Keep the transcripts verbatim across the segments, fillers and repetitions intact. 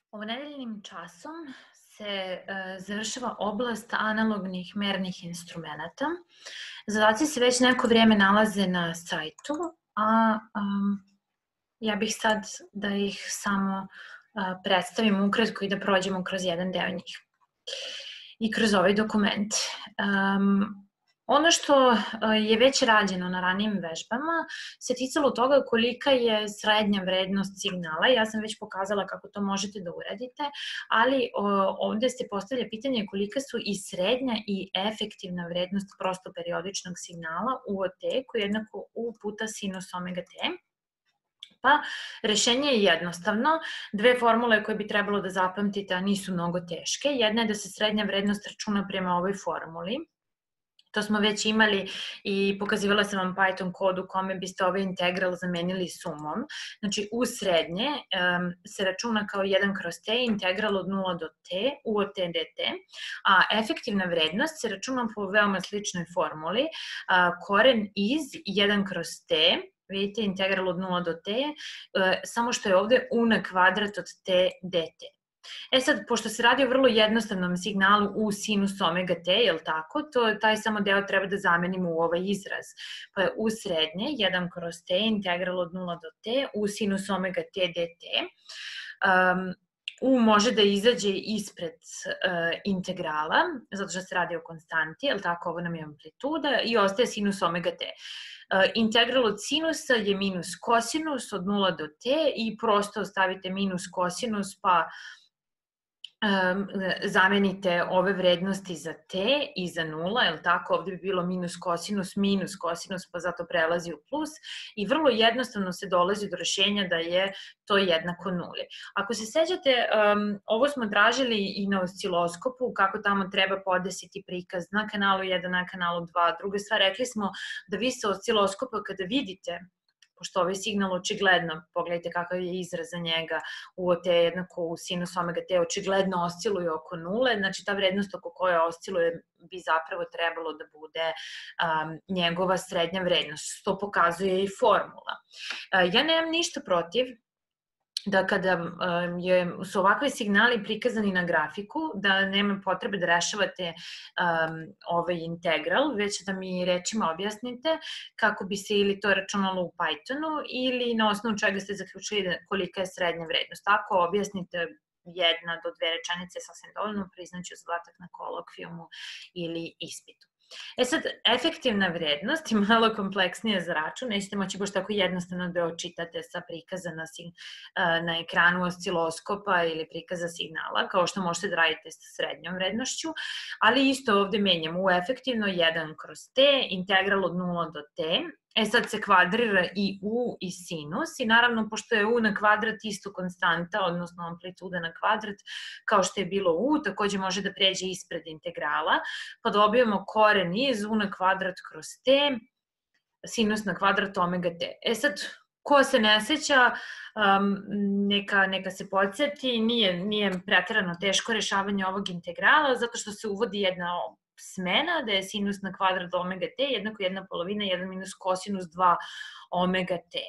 Ovonedeljnim časom se e, završava oblast analognih mernih instrumenata. Zadaci se već neko vrijeme nalaze na sajtu, a um, ja bih sad da ih samo a, predstavim ukratko i da prođemo kroz jedan deo njih i kroz ovaj dokument. Um, Ono što je već rađeno na ranijim vežbama se ticalo toga kolika je srednja vrednost signala. Ja sam već pokazala kako to možete da uradite, ali ovde se postavlja pitanje kolika su i srednja i efektivna vrednost prostoperiodičnog signala U O T, koji je jednako U puta sinus omega T. Pa, rešenje je jednostavno. Dve formule koje bi trebalo da zapamtite, a nisu mnogo teške. Jedna je da se srednja vrednost računa prema ovoj formuli. To smo već imali i pokazivala sam vam Python kod u kome biste ovaj integral zamenili sumom. Znači, U srednje um, se računa kao jedan kroz T, integral od nula do T, U O T dt, a efektivna vrednost se računa po veoma sličnoj formuli, a, koren iz jedan kroz T, vidite, integral od nula do T, e, samo što je ovde U na kvadrat od T dt. E sad, pošto se radi o vrlo jednostavnom signalu U sinus omega T, je li tako, to, taj samo deo treba da zamenimo u ovaj izraz. Pa je U srednje, jedan kroz T, integral od nula do T, U sinus omega T dt. Um, U može da izađe ispred uh, integrala, zato što se radi o konstanti, je li tako, ovo nam je amplituda, i ostaje sinus omega T. Uh, integral od sinusa je minus kosinus od nula do T i prosto ostavite minus kosinus pa Um, zamenite ove vrednosti za T i za nula, je li tako, ovde bi bilo minus kosinus, minus kosinus, pa zato prelazi u plus i vrlo jednostavno se dolazi do rešenja da je to jednako nuli. Ako se sećate, um, ovo smo tražili i na osciloskopu, kako tamo treba podesiti prikaz na kanalu jedan, na kanalu dva. Druga stvar, rekli smo da vi sa osciloskopa kada vidite, pošto ovaj signal očigledno, pogledajte kakav je izraz za njega, U O T jednako U sinus omega T, očigledno osciluje oko nule, znači ta vrednost oko koje osciluje bi zapravo trebalo da bude um, njegova srednja vrednost, što pokazuje i formula. Uh, ja nemam ništa protiv da kada um, je, su ovakve signali prikazani na grafiku, da nema potrebe da rešavate um, ovaj integral, već da mi rečima objasnite kako bi se ili to računalo u Pythonu ili na osnovu čega ste zaključili kolika je srednja vrednost. Ako objasnite jedna do dve rečenice sasvim dovoljno, priznaću zadatak na kolokvijumu ili ispitu. E sad, efektivna vrednost je malo kompleksnija za račun, nećete moći baš tako jednostavno da očitate sa prikaza na, na ekranu osciloskopa ili prikaza signala, kao što možete da radite sa srednjom vrednošću, ali isto ovde menjamo U efektivno jedan kroz T, integral od nula do T. E sad se kvadrira i U i sinus i naravno pošto je U na kvadrat isto konstanta, odnosno amplituda na kvadrat, kao što je bilo U, takođe može da pređe ispred integrala, pa dobijemo koren iz U na kvadrat kroz T, sinus na kvadrat omega T. E sad, ko se ne seća, um, neka, neka se podsjeti, nije, nije preterano teško rešavanje ovog integrala, zato što se uvodi jedna smena, da je sinus na kvadrat omega T jednako jedna polovina, jedan minus kosinus dva omega T.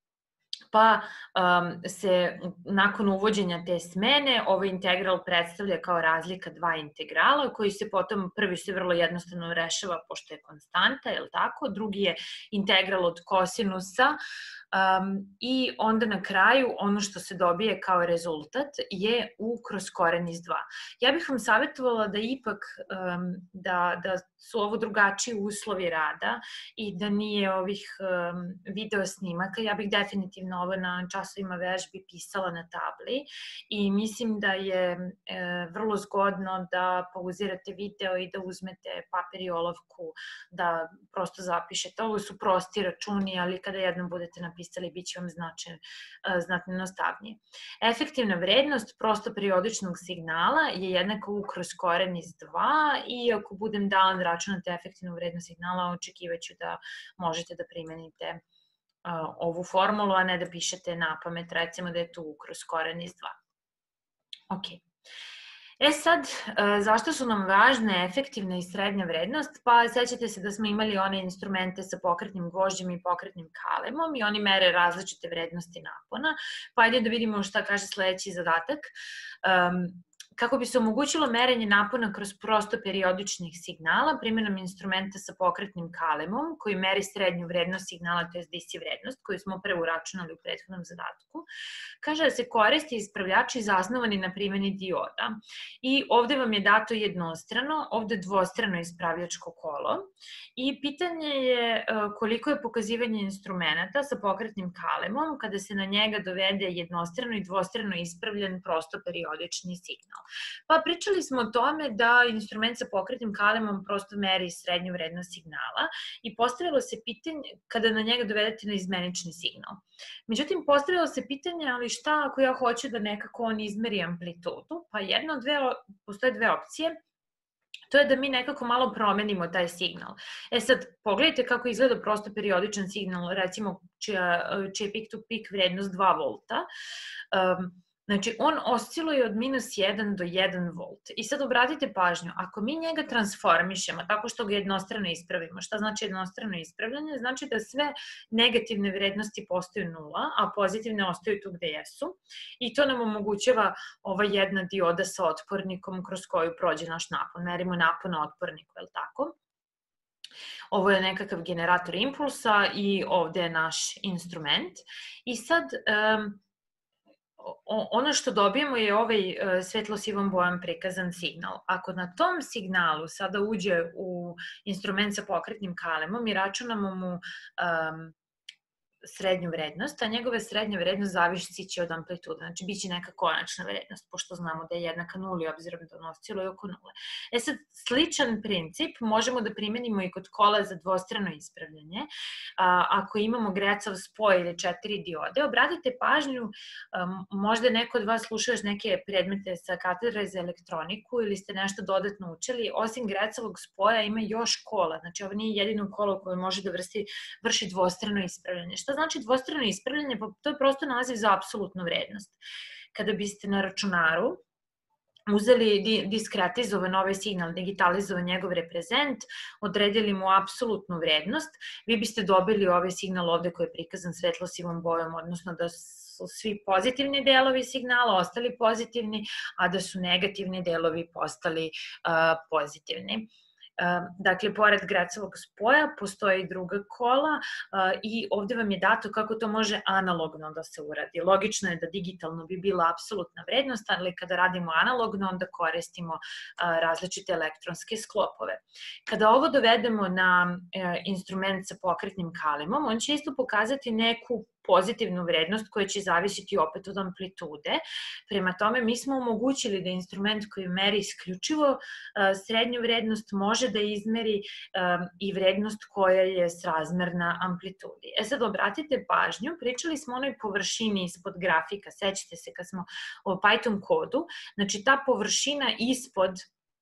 Pa um, se nakon uvođenja te smene ovaj integral predstavlja kao razlika dva integrala koji se potom, prvi se vrlo jednostavno rešava pošto je konstanta, je li tako? Drugi je integral od kosinusa um, i onda na kraju ono što se dobije kao rezultat je U kroz koren iz dva. Ja bih vam savjetovala da ipak um, da, da su ovo drugačiji uslovi rada i da nije ovih um, video snimaka. Ja bih definitivno ovo na časovima vežbi pisala na tabli i mislim da je e, vrlo zgodno da pauzirate video i da uzmete papir i olovku, da prosto zapišete. Ovo su prosti računi, ali kada jednom budete napisali, bit će vam značajno, znatno jednostavnije. Efektivna vrednost prostoperiodičnog signala je jednaka U kroz koren iz dva i ako budem dala da računate efektivnu vrednost signala, očekivaću da možete da primenite Uh, ovu formulu, a ne da pišete na pamet, recimo da je tu kroz koren iz dva. Ok. E sad, zašto su nam važne efektivna i srednja vrednost? Pa sećate se da smo imali one instrumente sa pokretnim gvožđem i pokretnim kalemom i oni mere različite vrednosti napona. Pa ajde da vidimo šta kaže sledeći zadatak. Um, Kako bi se omogućilo merenje napona kroz prosto periodičnih signala, primjenom instrumenta sa pokretnim kalemom, koji meri srednju vrednost signala, to je D C vrednost, koju smo pre uračunali u prethodnom zadatku, kaže da se koristi ispravljači zasnovani na primjeni dioda. I ovde vam je dato jednostrano, ovde dvostrano ispravljačko kolo. I pitanje je koliko je pokazivanje instrumenta sa pokretnim kalemom kada se na njega dovede jednostrano i dvostrano ispravljen prosto periodični signal. Pa pričali smo o tome da instrument sa pokretnim kalemom prosto meri srednju vrednost signala i postavilo se pitanje kada na njega dovedete na izmenični signal. Međutim, postavilo se pitanje, ali šta ako ja hoću da nekako on izmeri amplitudu? Pa jedna od dve, postoje dve opcije. To je da mi nekako malo promenimo taj signal. E sad, pogledajte kako izgleda prosto periodičan signal, recimo čija, čija je peak-to-peak vrednost dva volta. Um, Znači, on osciluje od minus jedan do jedan volt. I sad obratite pažnju, ako mi njega transformišemo tako što ga jednostrano ispravimo, šta znači jednostrano ispravljanje? Znači da sve negativne vrednosti postaju nula, a pozitivne ostaju tu gde jesu. I to nam omogućava ova jedna dioda sa otpornikom kroz koju prođe naš napon. Merimo napon na otporniku, je li tako? Ovo je nekakav generator impulsa i ovde je naš instrument. I sad... Um, ono što dobijemo je ovaj svetlo-sivom bojom prikazan signal. Ako na tom signalu sada uđe u instrument sa pokretnim kalemom i računamo mu um, srednju vrednost, a njegove srednja vrednost zavisi će od amplitude, znači bit će neka konačna vrednost, pošto znamo da je jednaka nuli, obzirom da on osciluje oko nule. E sad, sličan princip možemo da primenimo i kod kola za dvostrano ispravljanje. A, ako imamo grecav spoj ili četiri diode, obratite pažnju, um, možda je neko od vas slušao još neke predmete sa katedre za elektroniku ili ste nešto dodatno učili, osim grecavog spoja ima još kola, znači ovo nije jedino kolo koje može da vrši, vrši dvostrano ispravljanje. Šta znači dvostrano ispravljanje? Pa to je prosto naziv za apsolutnu vrednost. Kada biste na računaru uzeli diskretizovan ovaj signal, digitalizovan njegov reprezent, odredili mu apsolutnu vrednost, vi biste dobili ovaj signal ovde koji je prikazan svetlo-sivom bojom, odnosno da su svi pozitivni delovi signala ostali pozitivni, a da su negativni delovi postali uh, pozitivni. Dakle, pored Gracovog spoja postoje i druga kola i ovde vam je dato kako to može analogno da se uradi. Logično je da digitalno bi bila apsolutna vrednost, ali kada radimo analogno, onda koristimo različite elektronske sklopove. Kada ovo dovedemo na instrument sa pokretnim kalemom, on će isto pokazati neku pozitivnu vrednost koja će zavisiti opet od amplitude. Prema tome, mi smo omogućili da instrument koji meri isključivo srednju vrednost može da izmeri i vrednost koja je srazmerna amplitudi. E sad, obratite pažnju, pričali smo o onoj površini ispod grafika, sećate se kad smo o Python kodu, znači ta površina ispod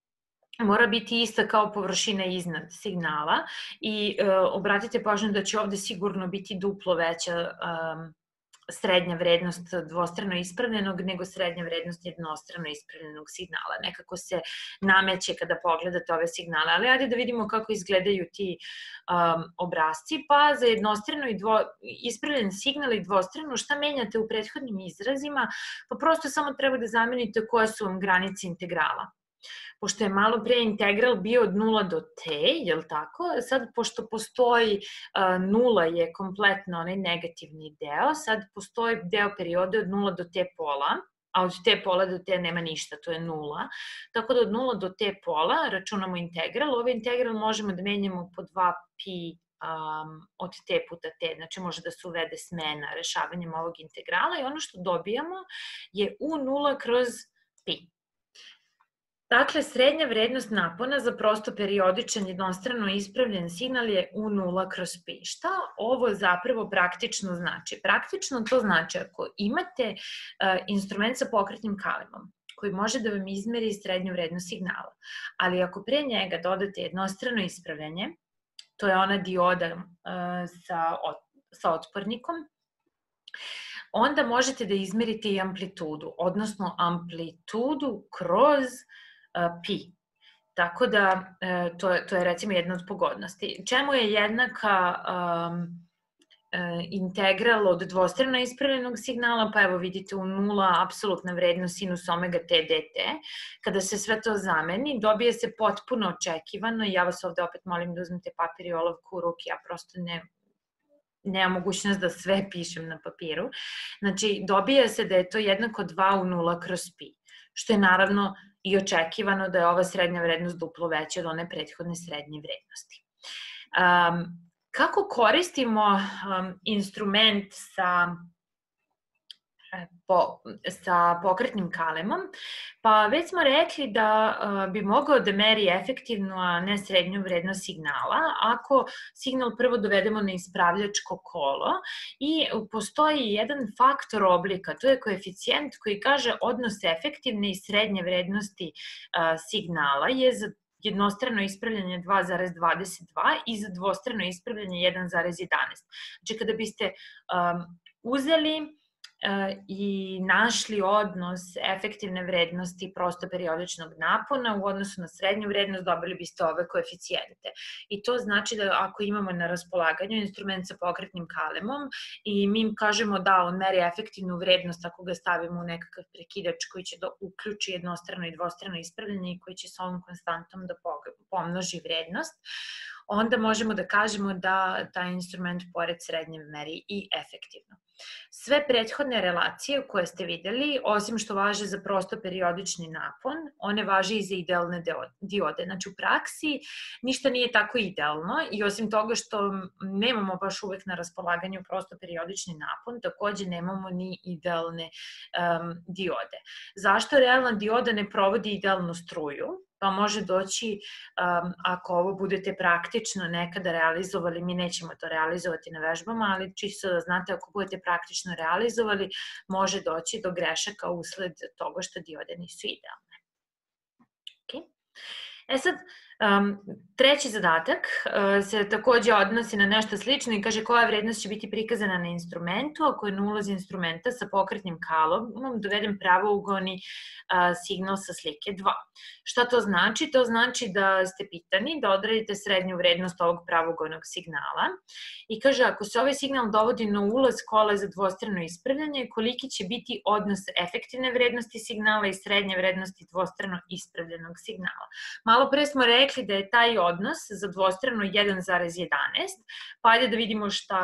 mora biti ista kao površina iznad signala i e, obratite pažnju da će ovde sigurno biti duplo veća um, srednja vrednost dvostrano ispravljenog nego srednja vrednost jednostrano ispravljenog signala. Nekako se nameće kada pogledate ove signale, ali ajde da vidimo kako izgledaju ti um, obrazci. Pa za jednostrano i dvo, ispravljen signal i dvostrano, šta menjate u prethodnim izrazima? Pa prosto samo treba da zamenite koje su vam granice integrala. Pošto je malo pre integral bio od nula do t, je li tako? Sad, pošto postoji uh, nula je kompletno onaj negativni deo, sad postoji deo periode od nula do t pola, a od t pola do t nema ništa, to je nula. Tako da od nula do t pola računamo integral. Ovaj integral možemo da menjamo po dva pi um, od t puta t, znači može da se uvede smena rešavanjem ovog integrala i ono što dobijamo je u nula kroz pi. Dakle, srednja vrednost napona za prosto periodičan jednostrano ispravljen signal je u nula kroz pi. Šta ovo zapravo praktično znači? Praktično to znači ako imate uh, instrument sa pokretnim kalemom koji može da vam izmeri srednju vrednost signala, ali ako pre njega dodate jednostrano ispravljanje, to je ona dioda uh, sa, ot, sa otpornikom, onda možete da izmerite i amplitudu, odnosno amplitudu kroz pi. Tako da to je, to je recimo jedna od pogodnosti. Čemu je jednaka um, integral od dvostrano ispravljenog signala? Pa evo vidite u nula apsolutna vrednost sinus omega t dt. Kada se sve to zameni, dobije se potpuno očekivano, i ja vas ovde opet molim da uzmete papir i olovku u ruke, ja prosto ne nemam mogućnost da sve pišem na papiru. Znači, dobija se da je to jednako dva u nula kroz pi, što je naravno i očekivano da je ova srednja vrednost duplo veća od one prethodne srednje vrednosti. Um, kako koristimo um, instrument sa Po, sa pokretnim kalemom, pa već smo rekli da uh, bi mogao da meri efektivnu, a ne srednju vrednost signala, ako signal prvo dovedemo na ispravljačko kolo i postoji jedan faktor oblika, to je koeficijent koji kaže odnos efektivne i srednje vrednosti uh, signala je za jednostrano ispravljanje dva zarez dvadeset dva i za dvostrano ispravljanje jedan zarez jedanaest. Znači, kada biste um, uzeli i našli odnos efektivne vrednosti prostoperiodičnog napona u odnosu na srednju vrednost, dobili biste ove koeficijente. I to znači da ako imamo na raspolaganju instrument sa pokretnim kalemom i mi im kažemo da on meri efektivnu vrednost ako ga stavimo u nekakav prekidač koji će da uključi jednostrano i dvostrano ispravljanje i koji će sa ovom konstantom da pomnoži vrednost, onda možemo da kažemo da taj instrument pored srednje meri i efektivno. Sve prethodne relacije koje ste videli, osim što važe za prostoperiodični napon, one važe i za idealne diode. Znači, u praksi ništa nije tako idealno i osim toga što nemamo baš uvek na raspolaganju prostoperiodični napon, takođe nemamo ni idealne um, diode. Zašto realna dioda ne provodi idealnu struju? Pa može doći, um, ako ovo budete praktično nekada realizovali, mi nećemo to realizovati na vežbama, ali čisto da znate, ako budete praktično realizovali, može doći do grešaka usled toga što diode nisu idealne. Okay. E sad, um, treći zadatak uh, se takođe odnosi na nešto slično i kaže koja vrednost će biti prikazana na instrumentu ako je na ulozi instrumenta sa pokretnim kalomom doveden pravougoni uh, signal sa slike dva. Šta to znači? To znači da ste pitani da odredite srednju vrednost ovog pravougonog signala i kaže ako se ovaj signal dovodi na ulaz kola za dvostrano ispravljanje, koliki će biti odnos efektivne vrednosti signala i srednje vrednosti dvostrano ispravljenog signala. Malo pre smo rekli da je taj odnos za dvostrano jedan zarez jedanaest, pa ajde da vidimo šta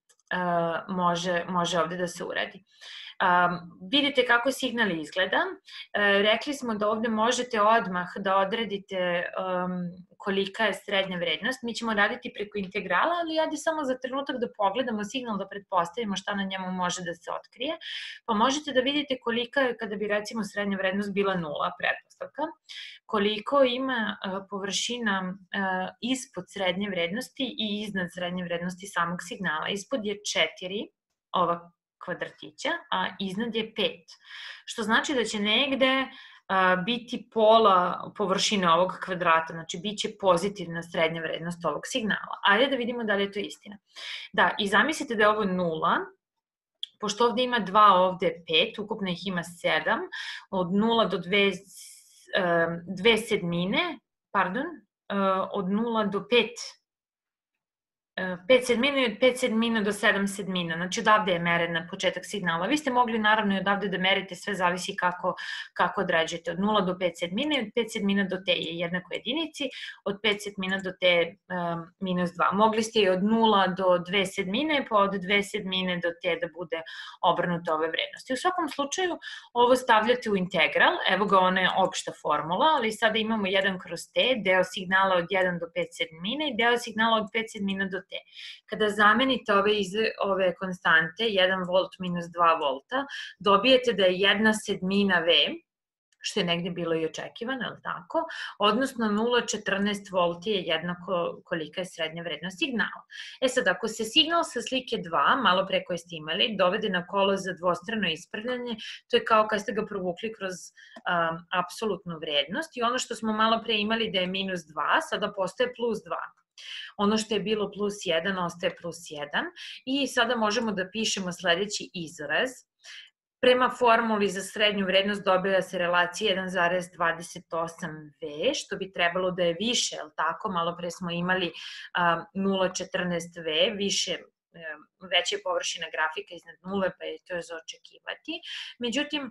uh, može, može ovde da se uradi. Um, vidite kako signal izgleda. Uh, rekli smo da ovde možete odmah da odredite um, kolika je srednja vrednost. Mi ćemo raditi preko integrala, ali ajde samo za trenutak da pogledamo signal, da pretpostavimo šta na njemu može da se otkrije. Pa možete da vidite kolika je, kada bi recimo srednja vrednost bila nula, pretpostavka, koliko ima uh, površina uh, ispod srednje vrednosti i iznad srednje vrednosti samog signala. Ispod je četiri, ova kvadratića, a iznad je pet. Što znači da će negde a, biti pola površine ovog kvadrata, znači bit će pozitivna srednja vrednost ovog signala. Ajde da vidimo da li je to istina. Da, i zamislite da je ovo nula, pošto ovde ima dva, ovde je pet, ukupno ih ima sedam, od nula do dve, dve sedmine, pardon, od nula do pet, pet sedmina i od pet sedmina do sedam sedmina, znači odavde je meren na početak signala. Vi ste mogli naravno i odavde da merite, sve zavisi kako, kako određujete. Od nula do pet sedmina i od pet sedmina do t je jednako jedinici, od pet sedmina do t um, minus dva. Mogli ste i od nula do dve sedmine, pa od dve sedmine do t da bude obrnuta ove vrednosti. U svakom slučaju ovo stavljate u integral, evo ga ona je opšta formula, ali sada imamo jedan kroz t, deo signala od jedan do pet sedmina i deo signala od pet sedmina do t. Kada zamenite ove, ove konstante, jedan volt minus dva volta, dobijete da je jedna sedmina V, što je negde bilo i očekivano, ali tako, odnosno nula zarez četrnaest volti je jednako kolika je srednja vrednost signala. E sad, ako se signal sa slike dva, malo pre koje ste imali, dovede na kolo za dvostrano ispravljanje, to je kao kad ste ga provukli kroz um, apsolutnu vrednost i ono što smo malo pre imali da je minus dva, sada postaje plus dva. Ono što je bilo plus jedan ostaje plus jedan i sada možemo da pišemo sledeći izraz. Prema formuli za srednju vrednost dobija se relacija jedan zarez dvadeset osam ve, što bi trebalo da je više, je li tako? Malo pre smo imali nula zarez četrnaest ve, više, veća je površina grafika iznad nule, pa je to je za očekivati. Međutim,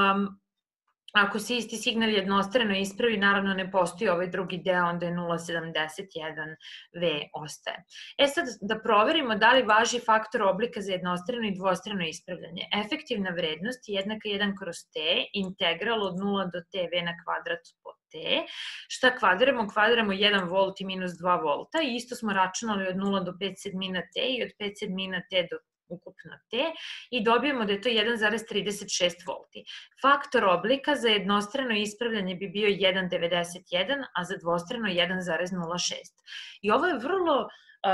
ako se isti signal jednostrano ispravi, naravno ne postoji ovaj drugi deo, onda je nula zarez sedamdeset jedan ve ostaje. E sad da proverimo da li važi faktor oblika za jednostrano i dvostrano ispravljanje. Efektivna vrednost je jednaka jedan kroz t, integral od nula do t ve na kvadrat po t. Šta kvadiramo? Kvadiramo jedan volt i minus dva volta i isto smo računali od nula do pet sedmina t i od pet sedmina t do ukupno t i dobijemo da je to jedan zarez trideset šest volti. Faktor oblika za jednostrano ispravljanje bi bio jedan zarez devedeset jedan, a za dvostrano jedan zarez nula šest. I ovo je vrlo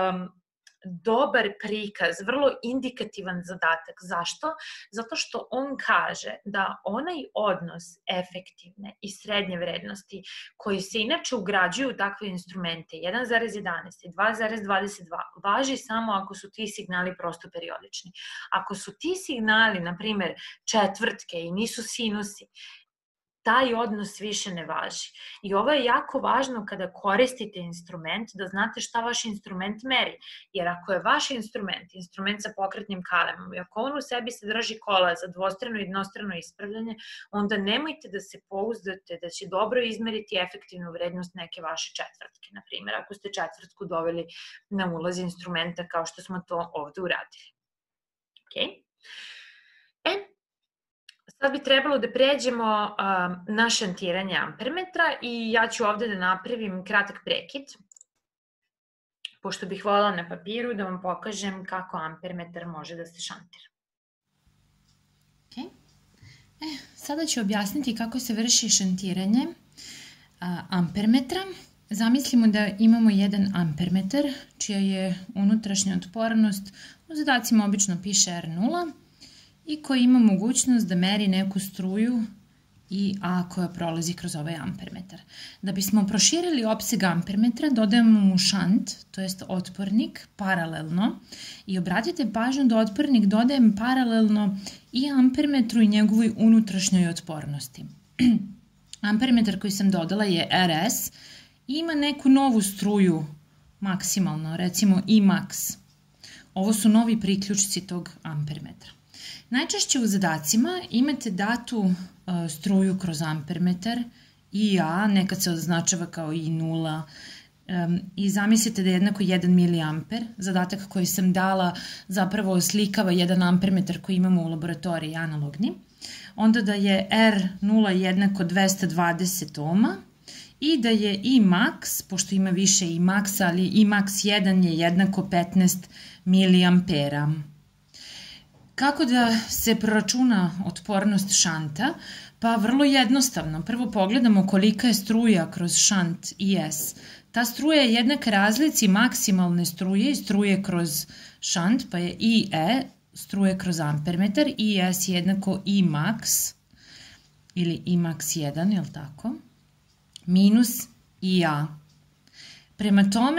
dobar prikaz, vrlo indikativan zadatak. Zašto? Zato što on kaže da onaj odnos efektivne i srednje vrednosti koji se inače ugrađuju u takve instrumente jedan zarez jedanaest i dva zarez dvadeset dva važi samo ako su ti signali prosto periodični. Ako su ti signali, na primer, četvrtke i nisu sinusi, taj odnos više ne važi. I ovo je jako važno kada koristite instrument, da znate šta vaš instrument meri. Jer ako je vaš instrument, instrument sa pokretnim kalemom, i ako on u sebi sadrži kola za dvostrano i jednostrano ispravljanje, onda nemojte da se pouzdate da će dobro izmeriti efektivnu vrednost neke vaše četvrtke. Naprimjer, ako ste četvrtku doveli na ulaz instrumenta kao što smo to ovde uradili. Ok? E, sad bi trebalo da pređemo na šantiranje ampermetra i ja ću ovde da napravim kratak prekid, pošto bih voljela na papiru da vam pokažem kako ampermetar može da se šantira. Sada ću objasniti kako se vrši šantiranje ampermetra. Zamislimo da imamo jedan ampermetar, čija je unutrašnja otpornost, u zadacima obično piše er nula, i koji ima mogućnost da meri neku struju I A koja prolazi kroz ovaj ampermetar. Da bismo proširili opseg ampermetra, dodajemo mu šant, to jest otpornik, paralelno. I obratite pažnju da otpornik dodajem paralelno i ampermetru i njegovoj unutrašnjoj otpornosti. Ampermetar koji sam dodala je er es i ima neku novu struju maksimalno, recimo I max. Ovo su novi priključci tog ampermetra. Najčešće u zadacima imate datu struju kroz ampermetar, I A, nekad se označava kao I nula, i zamislite da je jednako jedan miliamper. Zadatak koji sam dala zapravo oslikava jedan ampermetar koji imamo u laboratoriji analogni. Onda da je er nula jednako dvesta dvadeset ohma i da je I max, pošto ima više I max, ali I max jedan je jednako petnaest miliampera. Kako da se proračuna otpornost šanta? Pa vrlo jednostavno. Prvo pogledamo kolika je struja kroz šant I S. Ta struja je jednaka razlici maksimalne struje i struje kroz šant, pa je I E struje kroz ampermetar, I S jednako I max ili I max jedan, je li tako? Minus I A. Prema tome,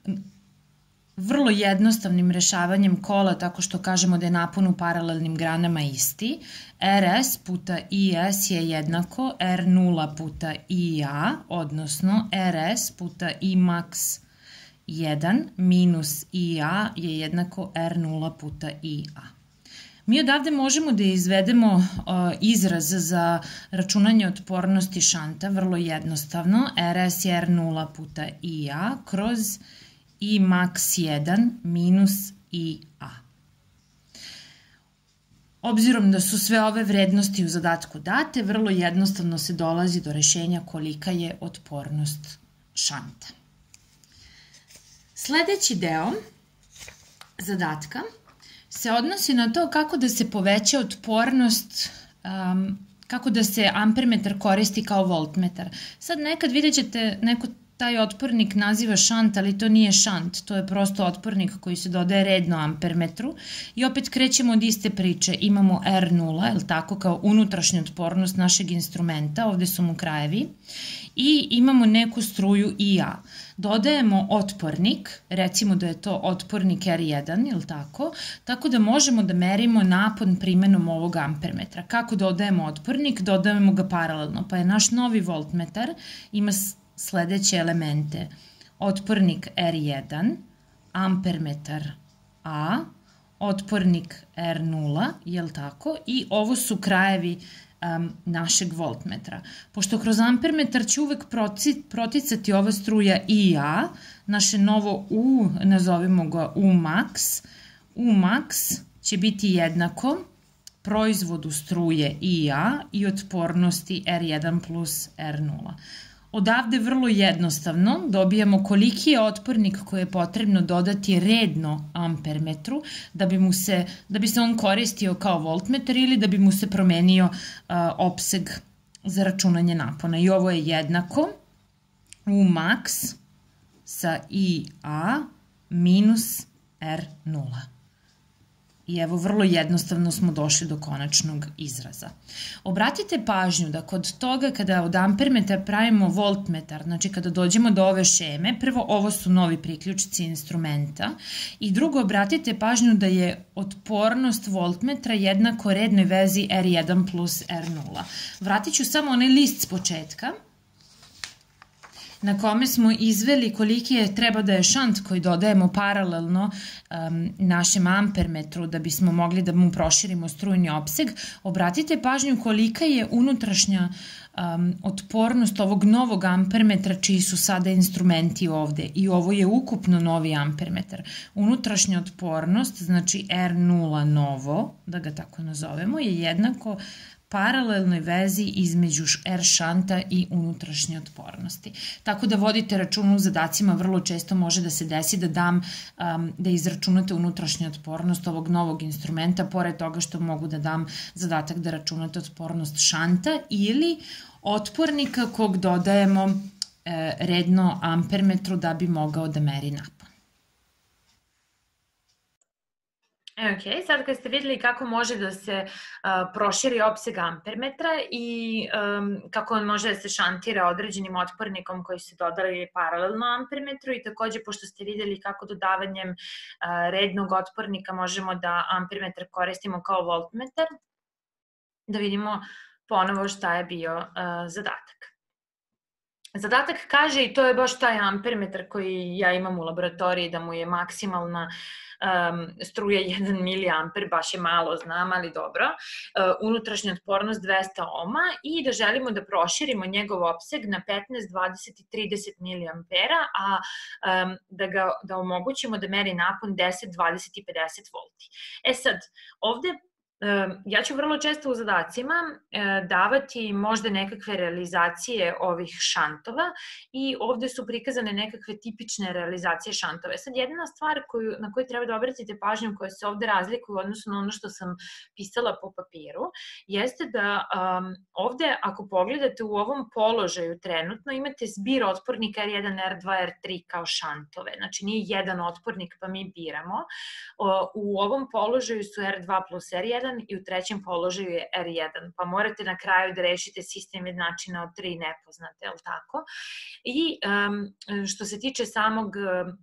vrlo jednostavnim rešavanjem kola, tako što kažemo da je napon u paralelnim granama isti, er es puta I S je jednako er nula puta I A, odnosno er es puta I max jedan minus I A je jednako er nula puta I A. Mi odavde možemo da izvedemo izraz za računanje otpornosti šanta, vrlo jednostavno, er es je er nula puta I A kroz I max jedan minus I A. Obzirom da su sve ove vrednosti u zadatku date, vrlo jednostavno se dolazi do rešenja kolika je otpornost šanta. Sledeći deo zadatka se odnosi na to kako da se poveća otpornost, kako da se ampermetar koristi kao voltmetar. Sad nekad vidjet ćete neko taj otpornik naziva šant, ali to nije šant, to je prosto otpornik koji se dodaje redno ampermetru i opet krećemo od iste priče. Imamo R nula, je li tako, kao unutrašnju otpornost našeg instrumenta, ovde su mu krajevi, i imamo neku struju I A. Dodajemo otpornik, recimo da je to otpornik R jedan, je li tako, tako da možemo da merimo napon primenom ovog ampermetra. Kako dodajemo otpornik? Dodajemo ga paralelno, pa je naš novi voltmetar ima sledeće elemente. Otpornik R jedan, ampermetar A, otpornik R nula, je li tako, i ovo su krajevi um, našeg voltmetra. Pošto kroz ampermetar će uvek proticati ova struja I A, naše novo U, nazovimo ga U max, U max će biti jednako proizvodu struje I A i otpornosti R jedan plus R nula. Odavde vrlo jednostavno dobijamo koliki je otpornik koji je potrebno dodati redno ampermetru da bi, mu se, da bi se on koristio kao voltmetar ili da bi mu se promenio uh, opseg za računanje napona. I ovo je jednako U max sa I A minus R nula. I evo, vrlo jednostavno smo došli do konačnog izraza. Obratite pažnju da kod toga kada od ampermetra pravimo voltmetar, znači kada dođemo do ove šeme, prvo ovo su novi priključici instrumenta i drugo obratite pažnju da je otpornost voltmetra jednako rednoj vezi R jedan plus R nula. Vratit ću samo onaj list s početka na kome smo izveli koliki je treba da je šant koji dodajemo paralelno um, našem ampermetru da bismo mogli da mu proširimo strujni opseg. Obratite pažnju kolika je unutrašnja um, otpornost ovog novog ampermetra čiji su sada instrumenti ovde. I ovo je ukupno novi ampermetar. Unutrašnja otpornost, znači R nula novo, da ga tako nazovemo, je jednako paralelnoj vezi između R šanta i unutrašnje otpornosti. Tako da vodite računa u zadacima, vrlo često može da se desi da dam, um, da izračunate unutrašnju otpornost ovog novog instrumenta, pored toga što mogu da dam zadatak da računate otpornost šanta ili otpornika kog dodajemo e, redno ampermetru da bi mogao da meri napon. Ok, sad kad ste videli kako može da se uh, proširi opseg ampermetra i um, kako on može da se šantira određenim otpornikom koji se dodali paralelno ampermetru i takođe pošto ste videli kako dodavanjem uh, rednog otpornika možemo da ampermetar koristimo kao voltmetar, da vidimo ponovo šta je bio uh, zadatak. Zadatak kaže, i to je baš taj ampermetar koji ja imam u laboratoriji, da mu je maksimalna um, struja jedan miliamper, baš je malo, znam, ali dobro, uh, unutrašnja otpornost dvesta ohma i da želimo da proširimo njegov opseg na petnaest, dvadeset i trideset miliampera, a um, da, ga, da omogućimo da meri napon deset, dvadeset i pedeset volti. E sad, ovde ja ću vrlo često u zadacima davati možda nekakve realizacije ovih šantova i ovde su prikazane nekakve tipične realizacije šantove. Sad, jedna stvar koju, na koju treba da obratite pažnju koja se ovde razlikuje u odnosu na ono što sam pisala po papiru, jeste da um, ovde, ako pogledate u ovom položaju trenutno, imate zbir otpornika R jedan, R dva, R tri kao šantove. Znači, nije jedan otpornik pa mi biramo. U ovom položaju su R dva plus R jedan i u trećem položaju je R jedan, pa morate na kraju da rešite sistem jednačina od tri nepoznate, je li tako? I um, što se tiče samog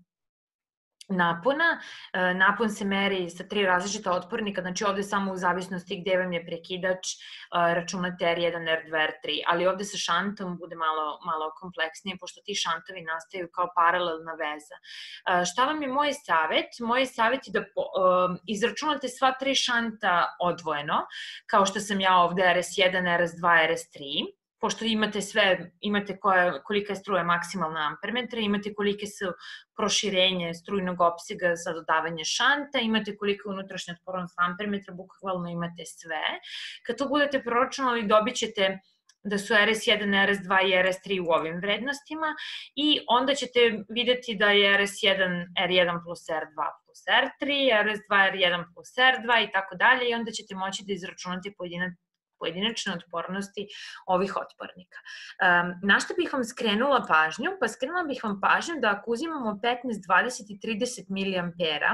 napona, napon se meri sa tri različita otpornika, znači ovde samo u zavisnosti gde vam je prekidač računate R jedan, R dva, R tri, ali ovde sa šantom bude malo, malo kompleksnije, pošto ti šantovi nastaju kao paralelna veza. Šta vam je moj savet? Moj savet je da izračunate sva tri šanta odvojeno, kao što sam ja ovde R S jedan, R S dva, R S tri, pošto imate sve, imate koja, kolika je struja maksimalna ampermetra, imate kolike su proširenje strujnog opsega za dodavanje šanta, imate koliko je unutrašnja otpornost ampermetra, bukvalno imate sve. Kad to budete proračunali, dobit ćete da su R S jedan, R S dva i R S tri u ovim vrednostima i onda ćete videti da je R S jedan R jedan plus R dva plus R tri, R S dva R jedan plus R dva i tako dalje i onda ćete moći da izračunate pojedinac pojedinačne otpornosti ovih otpornika. Na što bih vam skrenula pažnju? Pa skrenula bih vam pažnju da ako uzimamo petnaest, dvadeset i trideset miliampera,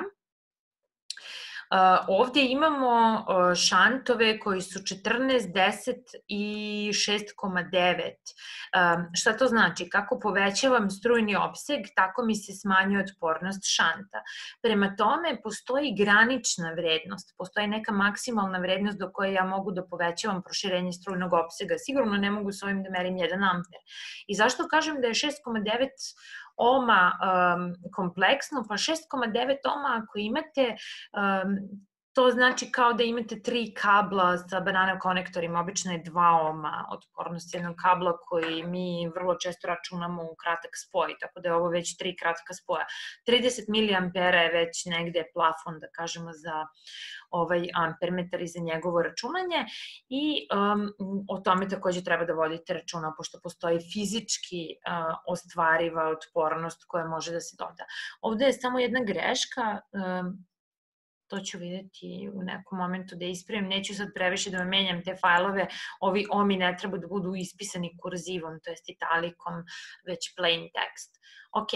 ovde imamo šantove koji su četrnaest, deset i šest zarez devet. Šta to znači? Kako povećavam strujni opseg, tako mi se smanjuje otpornost šanta. Prema tome, postoji granična vrednost, postoji neka maksimalna vrednost do koje ja mogu da povećavam proširenje strujnog opsega. Sigurno ne mogu s ovim da merim jedan amper. I zašto kažem da je šest zarez devet ohma um, kompleksno? Pa šest zarez devet ohma ako imate, um, to znači kao da imate tri kabla sa banana konektorima, obično je dva ohma otpornost jednog kabla koji mi vrlo često računamo u kratak spoj, tako da je ovo već tri kratka spoja. trideset miliampera je već negde plafon, da kažemo, za ovaj ampermetar i za njegovo računanje i um, o tome takođe treba da vodite računa, pošto postoji fizički uh, ostvariva otpornost koja može da se doda. Ovde je samo jedna greška, um, to ću videti u nekom momentu da ispravim, neću sad previše da menjam te fajlove, ovi ohmi ne treba da budu ispisani kurzivom, to jest italikom, već plain text. Ok.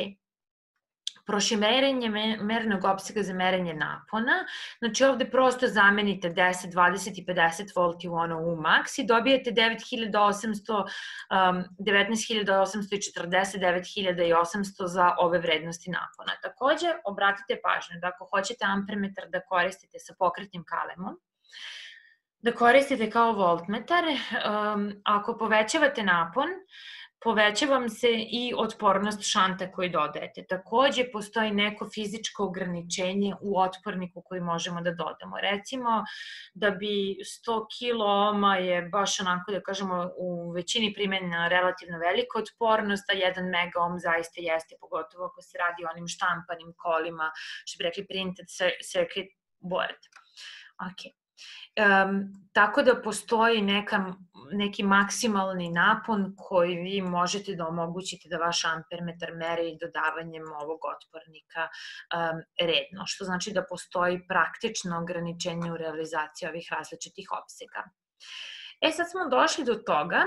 Proširenje mernog opsega za merenje napona, znači ovde prosto zamenite deset, dvadeset i pedeset volti u ono U max i dobijete devet hiljada osamsto, devetnaest hiljada osamsto i četrdeset, devet hiljada osamsto za ove vrednosti napona. Takođe, obratite pažnju da ako hoćete ampermetar da koristite sa pokretnim kalemom, da koristite kao voltmetar, ako povećavate napon, poveća vam se i otpornost šanta koji dodajete. Takođe, postoji neko fizičko ograničenje u otporniku koji možemo da dodamo. Recimo, da bi sto kilo ohma je baš onako, da kažemo, u većini primjena relativno velika otpornost, a jedan mega ohm zaista jeste, pogotovo ako se radi o onim štampanim kolima, što bi rekli printed circuit board. Ok. Um, tako da postoji neka, neki maksimalni napon koji vi možete da omogućite da vaš ampermetar meri dodavanjem ovog otpornika um, redno, što znači da postoji praktično ograničenje u realizaciji ovih različitih opsega. E sad smo došli do toga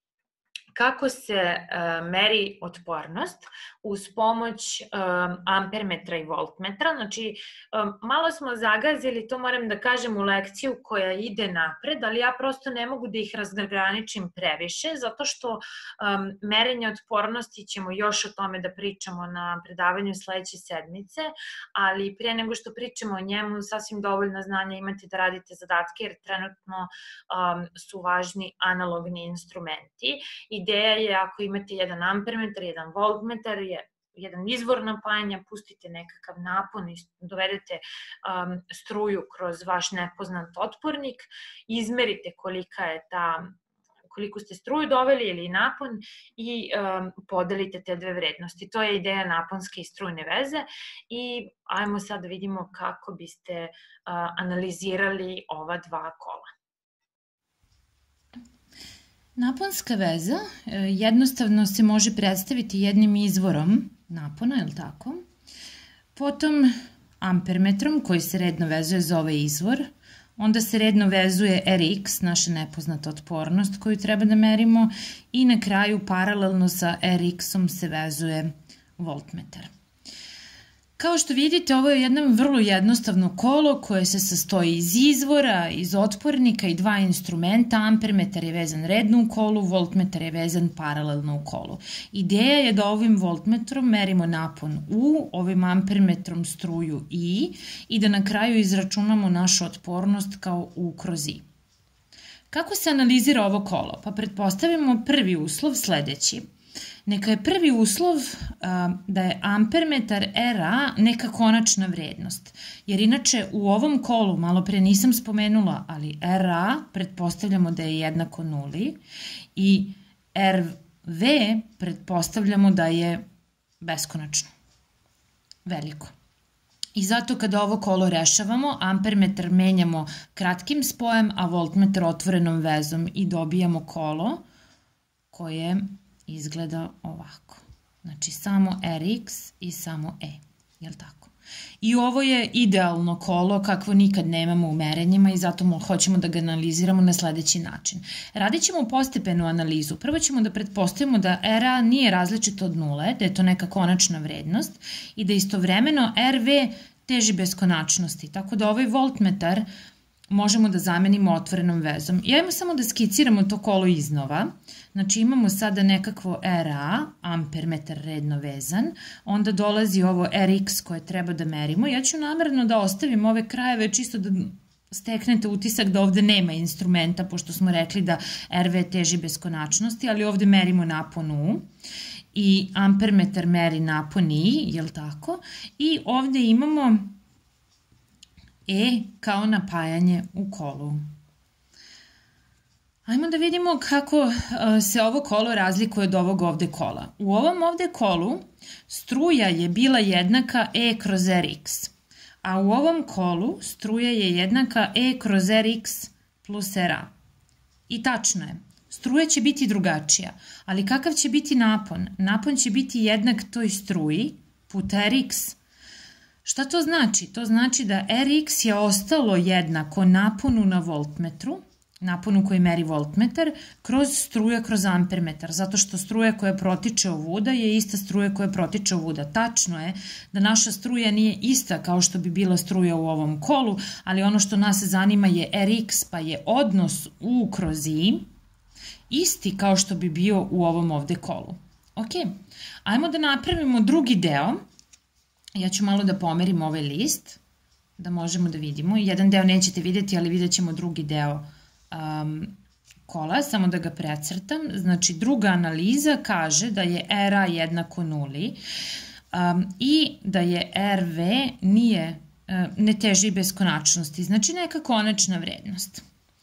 kako se uh, meri otpornost uz pomoć um, ampermetra i voltmetra. Znači, um, malo smo zagazili, to moram da kažem, u lekciju koja ide napred, ali ja prosto ne mogu da ih razgraničim previše, zato što um, merenje otpornosti ćemo još o tome da pričamo na predavanju sledeće sedmice, ali prije nego što pričamo o njemu, sasvim dovoljno znanja imate da radite zadatke, jer trenutno um, su važni analogni instrumenti. Ideja je, ako imate jedan ampermetar, jedan voltmetar, je jedan izvor napajanja, pustite nekakav napon i dovedete um, struju kroz vaš nepoznat otpornik, izmerite kolika je ta, koliko ste struju doveli ili napon i um, podelite te dve vrednosti. To je ideja naponske i strujne veze i ajmo sad da vidimo kako biste uh, analizirali ova dva kola. Naponska veza jednostavno se može predstaviti jednim izvorom napona, je li tako? Potom ampermetrom koji se redno vezuje za ovaj izvor, onda se redno vezuje R X, naša nepoznata otpornost koju treba da merimo i na kraju paralelno sa R X-om se vezuje voltmetar. Kao što vidite, ovo je jedno vrlo jednostavno kolo koje se sastoji iz izvora, iz otpornika i dva instrumenta. Ampermetar je vezan redno u kolu, voltmetar je vezan paralelno u kolu. Ideja je da ovim voltmetrom merimo napon U, ovim ampermetrom struju I i da na kraju izračunamo našu otpornost kao U kroz I. Kako se analizira ovo kolo? Pa pretpostavimo prvi uslov sledeći. Neka je prvi uslov a, da je ampermetar R A neka konačna vrednost, jer inače u ovom kolu, malo pre nisam spomenula, ali R A pretpostavljamo da je jednako nuli i R V pretpostavljamo da je beskonačno, veliko. I zato kada ovo kolo rešavamo, ampermetar menjamo kratkim spojem, a voltmetar otvorenom vezom i dobijamo kolo koje izgleda ovako. Znači samo R X i samo E. Jel' tako? I ovo je idealno kolo kakvo nikad nemamo u merenjima i zato hoćemo da ga analiziramo na sledeći način. Radit ćemo postepenu analizu. Prvo ćemo da pretpostavimo da R A nije različito od nule, da je to neka konačna vrednost i da istovremeno R V teži beskonačnosti. Tako da ovaj voltmetar možemo da zamenimo otvorenom vezom. I ajmo samo da skiciramo to kolo iznova. Znači imamo sada nekakvo R A, ampermetar redno vezan, onda dolazi ovo R X koje treba da merimo. Ja ću namerno da ostavim ove krajeve čisto da steknete utisak da ovde nema instrumenta, pošto smo rekli da R V teži beskonačnosti, ali ovde merimo napon U i ampermetar meri napon I, jel tako? I ovde imamo E kao napajanje u kolu. Ajmo da vidimo kako se ovo kolo razlikuje od ovog ovde kola. U ovom ovde kolu struja je bila jednaka E kroz R X, a u ovom kolu struja je jednaka E kroz R X plus R A. I tačno je, struja će biti drugačija, ali kakav će biti napon? Napon će biti jednak toj struji puta R X. Šta to znači? To znači da R X je ostalo jednako naponu na voltmetru, naponu koji meri voltmetar, kroz struja kroz ampermetar, zato što struja koja protiče ovuda je ista struja koja protiče ovuda. Tačno je da naša struja nije ista kao što bi bila struja u ovom kolu, ali ono što nas zanima je R X, pa je odnos U kroz I isti kao što bi bio u ovom ovde kolu. Ok, ajmo da napravimo drugi deo. Ja ću malo da pomerim ovaj list, da možemo da vidimo. Jedan deo nećete vidjeti, ali vidjet ćemo drugi deo um, kola, samo da ga precrtam. Znači, druga analiza kaže da je R A jednako nuli um, i da je R V nije, uh, ne teži beskonačnosti, znači neka konačna vrednost.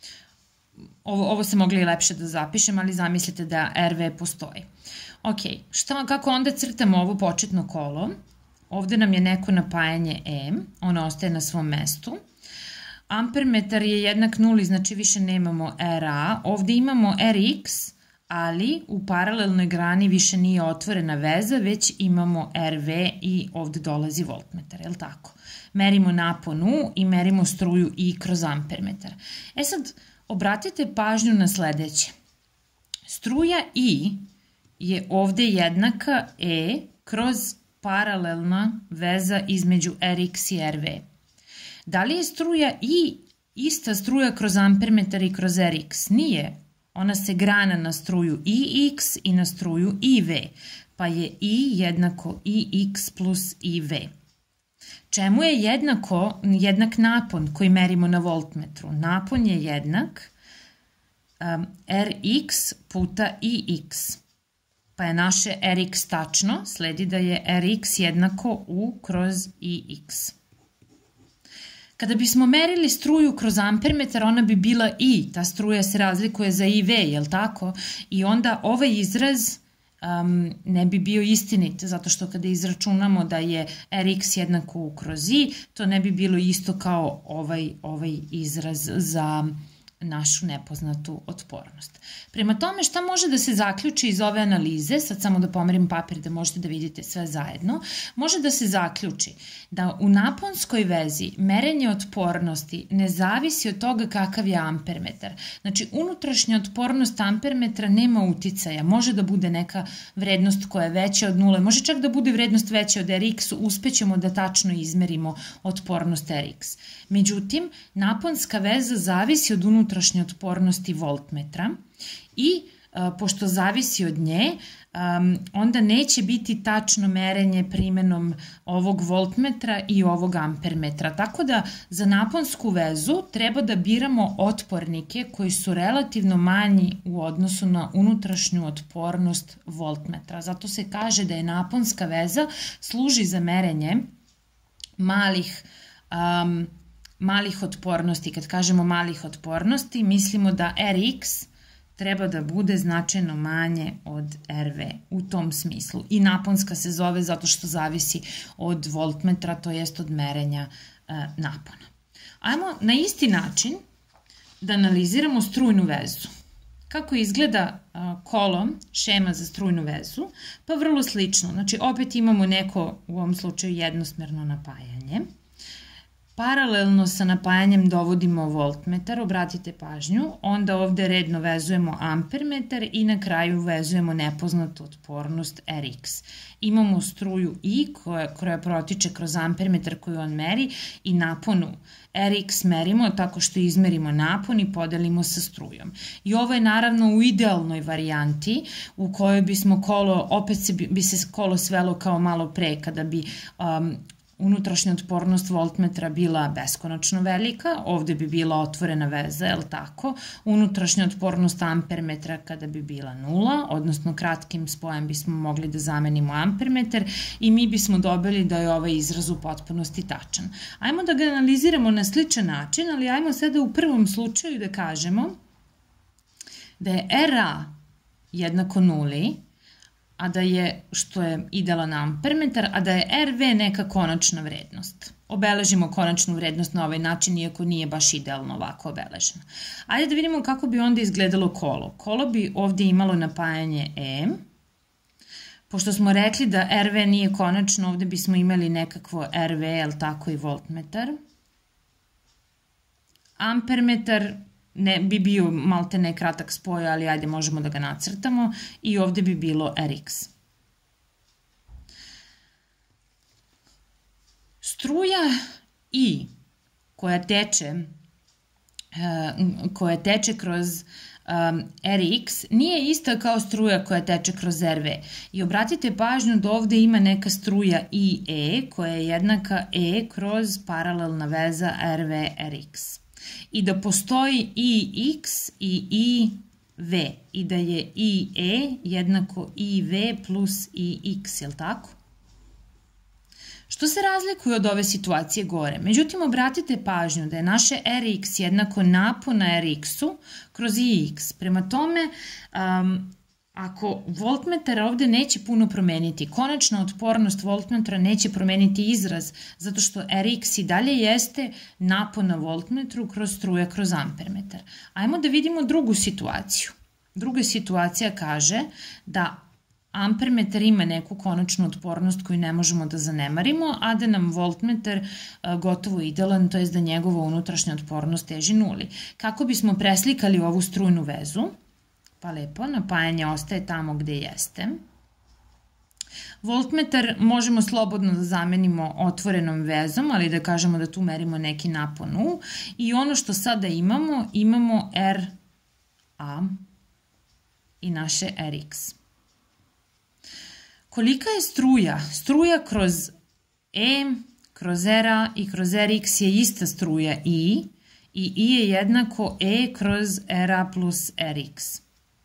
Ovo, ovo se mogli lepše da zapišem, ali zamislite da R V postoji. Ok, šta, kako onda crtamo ovo početno kolo? Ovde nam je neko napajanje E, ono ostaje na svom mestu. Ampermetar je jednak nuli, znači više nemamo R A. Ovde imamo R X, ali u paralelnoj grani više nije otvorena veza, već imamo R V i ovde dolazi voltmetar, je li tako? Merimo napon U i merimo struju I kroz ampermetar. E sad, obratite pažnju na sledeće. Struja I je ovde jednaka E kroz paralelna veza između R X i R V. Da li je struja I ista struja kroz ampermetar i kroz R X? Nije. Ona se grana na struju I X i na struju I V, pa je I jednako I X plus I V. Čemu je jednako, jednak napon koji merimo na voltmetru? Napon je jednak um, R X puta I X. Pa je naše R X tačno, sledi da je R X jednako U kroz I X. Kada bismo merili struju kroz ampermetar, ona bi bila I, ta struja se razlikuje za I V, je li tako? I onda ovaj izraz um, ne bi bio istinit, zato što kada izračunamo da je R X jednako U kroz I, to ne bi bilo isto kao ovaj, ovaj izraz za našu nepoznatu otpornost. Prema tome, šta može da se zaključi iz ove analize, sad samo da pomerim papir da možete da vidite sve zajedno, može da se zaključi da u naponskoj vezi merenje otpornosti ne zavisi od toga kakav je ampermetar. Znači, unutrašnja otpornost ampermetra nema uticaja, može da bude neka vrednost koja je veća od nule, može čak da bude vrednost veća od R X, uspećemo da tačno izmerimo otpornost R X. Međutim, naponska veza zavisi od unutrašnje otpornosti voltmetra i pošto zavisi od nje, onda neće biti tačno merenje primenom ovog voltmetra i ovog ampermetra. Tako da za naponsku vezu treba da biramo otpornike koji su relativno manji u odnosu na unutrašnju otpornost voltmetra. Zato se kaže da je naponska veza služi za merenje malih um, malih otpornosti. Kad kažemo malih otpornosti, mislimo da R X treba da bude značajno manje od R V u tom smislu. I naponska se zove zato što zavisi od voltmetra, to jest od merenja e, napona. Ajmo na isti način da analiziramo strujnu vezu. Kako izgleda kolo, šema za strujnu vezu? Pa vrlo slično. Znači, opet imamo neko, u ovom slučaju, jednosmerno napajanje. Paralelno sa napajanjem dovodimo voltmetar, obratite pažnju, onda ovde redno vezujemo ampermetar i na kraju vezujemo nepoznatu otpornost R X. Imamo struju I koja, koja protiče kroz ampermetar koju on meri i naponu R X merimo tako što izmerimo napon i podelimo sa strujom. I ovo je naravno u idealnoj varijanti u kojoj bismo kolo, opet se, bi se kolo svelo kao malo pre kada bi um, unutrašnja otpornost voltmetra bila beskonačno velika, ovde bi bila otvorena veza, je li tako? Unutrašnja otpornost ampermetra kada bi bila nula, odnosno kratkim spojem bismo mogli da zamenimo ampermetar i mi bismo dobili da je ovaj izraz u potpunosti tačan. Ajmo da ga analiziramo na sličan način, ali ajmo sada u prvom slučaju da kažemo da je R A jednako nuli, a da je, što je idealan ampermetar, a da je R V neka konačna vrednost. Obeležimo konačnu vrednost na ovaj način, iako nije baš idealno ovako obeleženo. Ajde da vidimo kako bi onda izgledalo kolo. Kolo bi ovde imalo napajanje E. Pošto smo rekli da R V nije konačno, ovde bismo imali nekakvo R V, jel tako, i voltmetar. Ampermetar ne bi bio malte ne kratak spoj, ali ajde možemo da ga nacrtamo i ovde bi bilo R X. Struja I koja teče, koja teče kroz R X nije ista kao struja koja teče kroz R V. I obratite pažnju da ovde ima neka struja I E koja je jednaka E kroz paralelna veza R V R X. I da postoji I X i I V i da je I E jednako I V plus I X, je li tako? Što se razlikuje od ove situacije gore? Međutim, obratite pažnju da je naše R X jednako napona R X-u kroz I X. Prema tome, um, ako voltmetar ovde neće puno promeniti, konačna otpornost voltmetra neće promeniti izraz, zato što R X i dalje jeste napon na voltmetru kroz struja kroz ampermetar. Ajmo da vidimo drugu situaciju. Druga situacija kaže da ampermetar ima neku konačnu otpornost koju ne možemo da zanemarimo, a da nam voltmetar gotovo idealan, to je da njegova unutrašnja otpornost teži nuli. Kako bismo preslikali ovu strujnu vezu? Pa lepo, napajanje ostaje tamo gde jeste. Voltmetar možemo slobodno da zamenimo otvorenom vezom, ali da kažemo da tu merimo neki napon U. I ono što sada imamo, imamo R A i naše R X. Kolika je struja? Struja kroz E, kroz R A i kroz R X je ista struja I i I je jednako E kroz R A plus R X.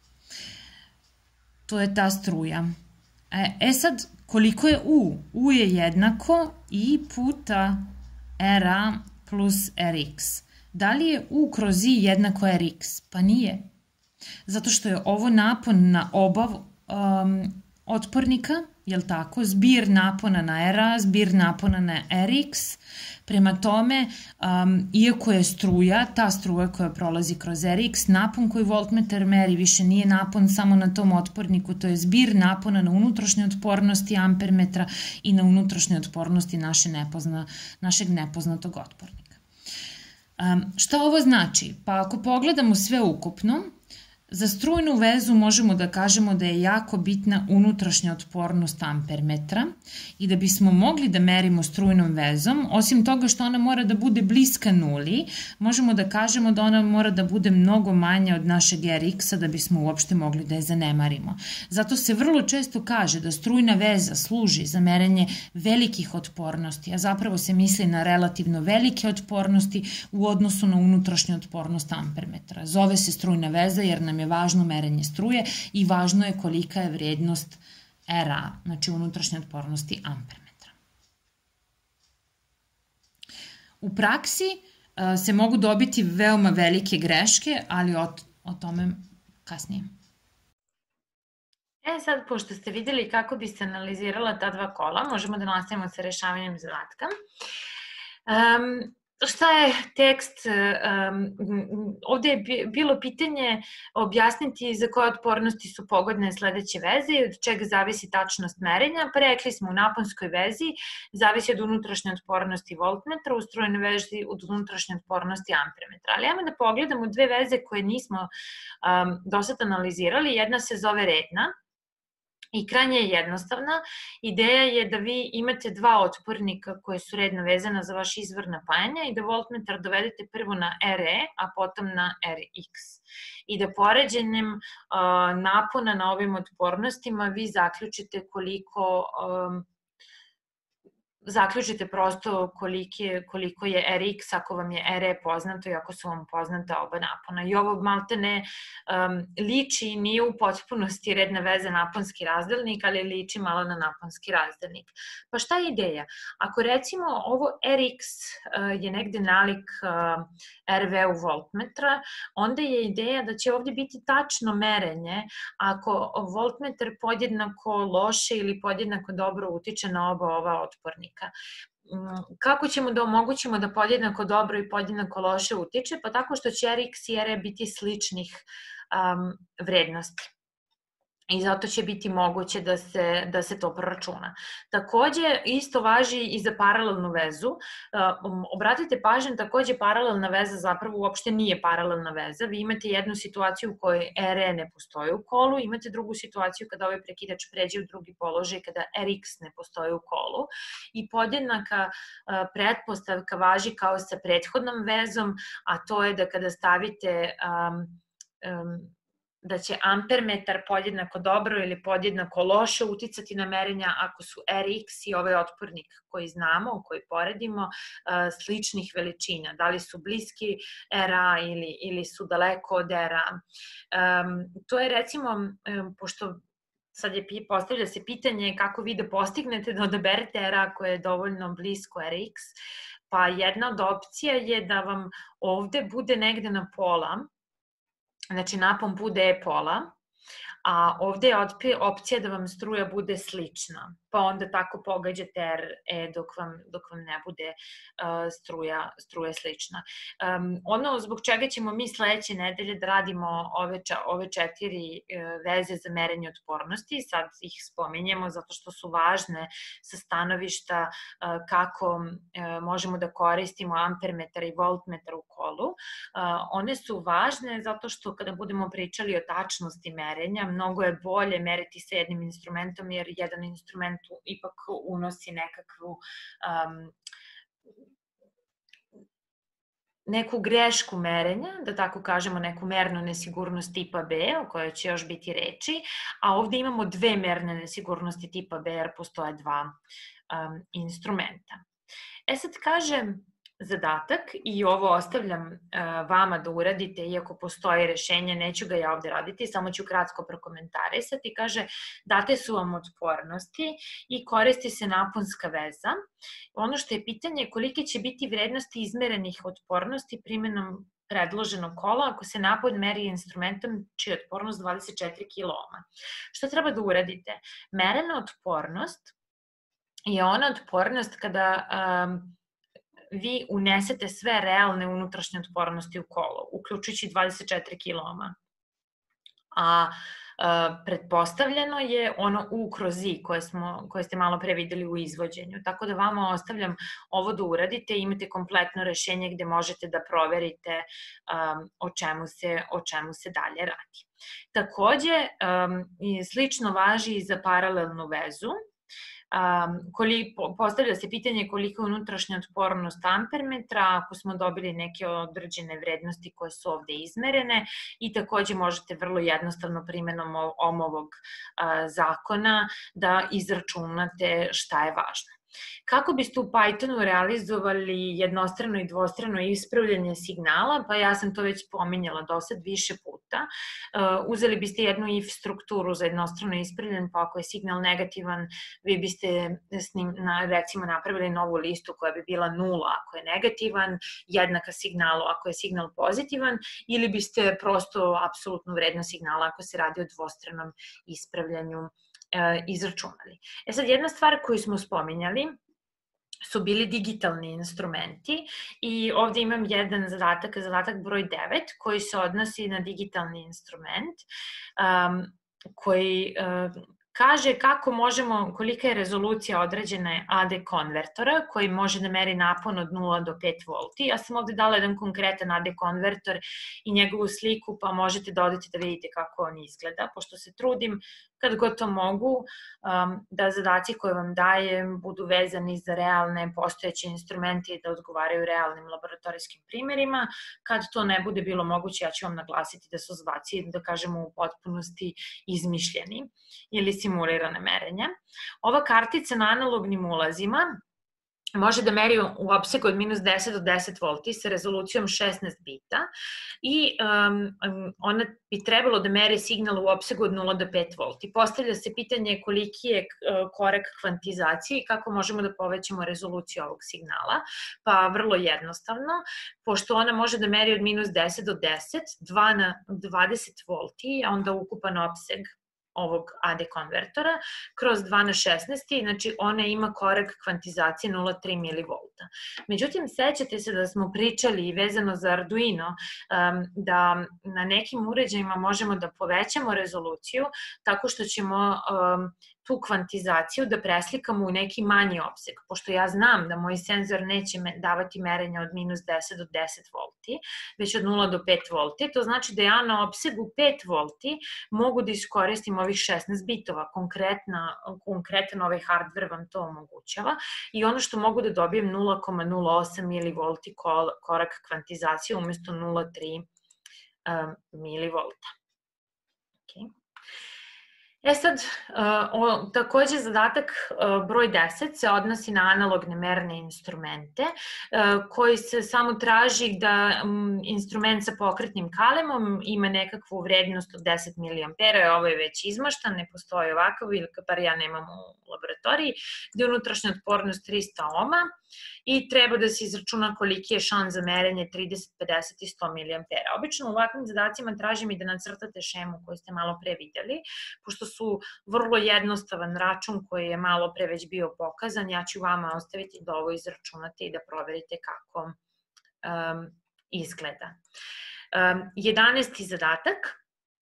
To je ta struja. E, e sad, koliko je U? U je jednako I puta R A plus R X. Da li je U kroz I jednako R X? Pa nije. Zato što je ovo napon na oba um, otpornika, jel tako? Zbir napona na R A, zbir napona na R X. Prema tome, um, iako je struja, ta struja koja prolazi kroz R X, napon koji voltmetar meri više nije napon samo na tom otporniku, to je zbir napona na unutrašnje otpornosti ampermetra i na unutrašnje otpornosti naše nepozna, našeg nepoznatog otpornika. Um, šta ovo znači? Pa ako pogledamo sve ukupno, za strujnu vezu možemo da kažemo da je jako bitna unutrašnja otpornost ampermetra i da bismo mogli da merimo strujnom vezom, osim toga što ona mora da bude bliska nuli, možemo da kažemo da ona mora da bude mnogo manja od našeg R X-a da bismo uopšte mogli da je zanemarimo. Zato se vrlo često kaže da strujna veza služi za merenje velikih otpornosti, a zapravo se misli na relativno velike otpornosti u odnosu na unutrašnju otpornost ampermetra. Zove se strujna veza jer nam je važno merenje struje i važno je kolika je vrednost R A, znači unutrašnje otpornosti ampermetra. U praksi se mogu dobiti veoma velike greške, ali o, o tome kasnije. E sad, pošto ste videli kako bi se analizirala ta dva kola, možemo da nastavimo sa rešavanjem zadatka. Um, šta je tekst, um, ovde je bilo pitanje objasniti za koje otpornosti su pogodne sledeće veze i od čega zavisi tačnost merenja, pa rekli smo u naponskoj vezi zavisi od unutrašnje otpornosti voltmetra, u strujnoj vezi od unutrašnje otpornosti ampermetra. Ali ajmo da pogledamo dve veze koje nismo um, do sad analizirali, jedna se zove redna, i krajnje je jednostavna. Ideja je da vi imate dva otpornika koje su redno vezana za vaš izvor napajanja i da voltmetar dovedete prvo na R E, a potom na R X. I da poređenjem uh, napona na ovim otpornostima vi zaključite koliko um, zaključite prosto koliki je, koliko je R X ako vam je R E poznato i ako su vam poznata oba napona. I ovo malte ne um, liči, nije u potpunosti redna veza naponski razdelnik, ali liči malo na naponski razdelnik. Pa šta je ideja? Ako recimo ovo R X uh, je negde nalik uh, R V u voltmetra, onda je ideja da će ovde biti tačno merenje ako voltmetar podjednako loše ili podjednako dobro utiče na oba ova otpornika. Kako ćemo da omogućimo da podjednako dobro i podjednako loše utiče? Pa tako što će R X i R E biti sličnih um, vrednosti. I zato će biti moguće da se, da se to proračuna. Takođe, isto važi i za paralelnu vezu. Um, obratite pažnju, takođe paralelna veza zapravo uopšte nije paralelna veza. Vi imate jednu situaciju u kojoj R E ne postoji u kolu, imate drugu situaciju kada ovaj prekidač pređe u drugi položaj, kada R X ne postoji u kolu. I podjednaka uh, pretpostavka važi kao sa prethodnom vezom, a to je da kada stavite um, um, da će ampermetar podjednako dobro ili podjednako loše uticati na merenja ako su R X i ovaj otpornik koji znamo, koji poredimo, sličnih veličina. Da li su bliski R A ili, ili su daleko od R A. Um, to je recimo, um, pošto sad je postavlja se pitanje kako vi da postignete da odaberete R A koje je dovoljno blisko R X, pa jedna od opcija je da vam ovde bude negde na pola, znači napon bude E pola, a ovde je opcija da vam struja bude slična, pa onda tako pogađate R E dok vam, dok vam ne bude uh, struja, struja slična. Um, ono zbog čega ćemo mi sledeće nedelje da radimo ove, ove četiri uh, veze za merenje otpornosti, sad ih spominjemo zato što su važne sa stanovišta uh, kako uh, možemo da koristimo ampermetar i voltmetar u kolu. Uh, one su važne zato što kada budemo pričali o tačnosti merenja, mnogo je bolje meriti sa jednim instrumentom, jer jedan instrument ipak unosi nekakvu um, neku grešku merenja, da tako kažemo, neku mernu nesigurnost tipa B, o kojoj će još biti reči, a ovde imamo dve merne nesigurnosti tipa B, jer postoje dva um, instrumenta. E sad kažem, zadatak, i ovo ostavljam uh, vama da uradite, iako postoji rešenje, neću ga ja ovde raditi, samo ću kratko prokomentarisati. Kaže, date su vam otpornosti i koristi se naponska veza. Ono što je pitanje je kolike će biti vrednosti izmerenih otpornosti primjenom predloženog kola ako se napon meri instrumentom čija je otpornost dvadeset četiri kiloohma. Što treba da uradite? Merena otpornost je ona otpornost kada um, vi unesete sve realne unutrašnje otpornosti u kolo, uključujući dvadeset četiri kiloohma. A uh, pretpostavljeno je ono U kroz I koje, smo, koje ste malo pre videli u izvođenju. Tako da vama ostavljam ovo da uradite, imate kompletno rešenje gde možete da proverite um, o, čemu se, o čemu se dalje radi. Takođe, um, slično važi i za paralelnu vezu. Um, koli, postavlja se pitanje koliko je unutrašnja otpornost ampermetra ako smo dobili neke određene vrednosti koje su ovde izmerene, i takođe možete vrlo jednostavno primenom Ohmovog uh, zakona da izračunate šta je važno. Kako biste u Pythonu realizovali jednostrano i dvostrano ispravljanje signala? Pa ja sam to već pominjala do sad više puta. Uh, uzeli biste jednu if strukturu za jednostrano ispravljen, pa ako je signal negativan, vi biste s njim, na, recimo, napravili novu listu koja bi bila nula ako je negativan, jednaka signalu ako je signal pozitivan, ili biste prosto apsolutnu vrednost signala ako se radi o dvostranom ispravljanju izračunali. E sad, jedna stvar koju smo spominjali su bili digitalni instrumenti i ovde imam jedan zadatak, zadatak broj devet, koji se odnosi na digitalni instrument, um, koji uh, kaže kako možemo, kolika je rezolucija određene A D konvertora koji može da meri napon od nula do pet volti. Ja sam ovde dala jedan konkretan A D konvertor i njegovu sliku, pa možete da odete da vidite kako on izgleda, pošto se trudim kad god to mogu, um, da zadaci koje vam dajem budu vezani za realne postojeće instrumente i da odgovaraju realnim laboratorijskim primerima. Kad to ne bude bilo moguće, ja ću vam naglasiti da su zadaci, da kažemo, u potpunosti izmišljeni ili simulirane merenja. Ova kartica na analognim ulazima može da meri u opsegu od minus deset do deset volti sa rezolucijom šesnaest bita i um, ona bi trebalo da meri signal u opsegu od nula do pet volti. Postavlja se pitanje koliki je korak kvantizacije i kako možemo da povećamo rezoluciju ovog signala. Pa vrlo jednostavno, pošto ona može da meri od minus deset do deset, dva na dvadeset volti, a onda ukupan opseg ovog A D konvertora, kroz dva na šesnaest, znači ona ima korak kvantizacije nula zarez tri milivolta. Međutim, sećate se da smo pričali vezano za Arduino, da na nekim uređajima možemo da povećamo rezoluciju tako što ćemo tu kvantizaciju da preslikamo u neki manji opseg, pošto ja znam da moj senzor neće davati merenja od minus deset do deset volti, već od nula do pet volti, to znači da ja na opsegu pet volti mogu da iskoristim ovih šesnaest bitova, konkretan ovaj hardware vam to omogućava i ono što mogu da dobijem nula zarez nula osam milivolti korak kvantizacije umesto nula zarez tri milivolta. E sad, takođe zadatak broj deset se odnosi na analogne merne instrumente, koji se samo traži da instrument sa pokretnim kalemom ima nekakvu vrednost od deset miliampera, ovo je već izmaštan, ne postoji ovakav, ili bar ja nemam u laboratoriji, gde je unutrašnja otpornost trista ohma i treba da se izračuna koliki je šans za merenje trideset, pedeset i sto miliampera. Obično u ovakvim zadacima tražim i da nacrtate šemu koju ste malo pre videli, pošto su vrlo jednostavan račun koji je malo pre već bio pokazan, ja ću vama ostaviti da ovo izračunate i da proverite kako izgleda. jedanaesti zadatak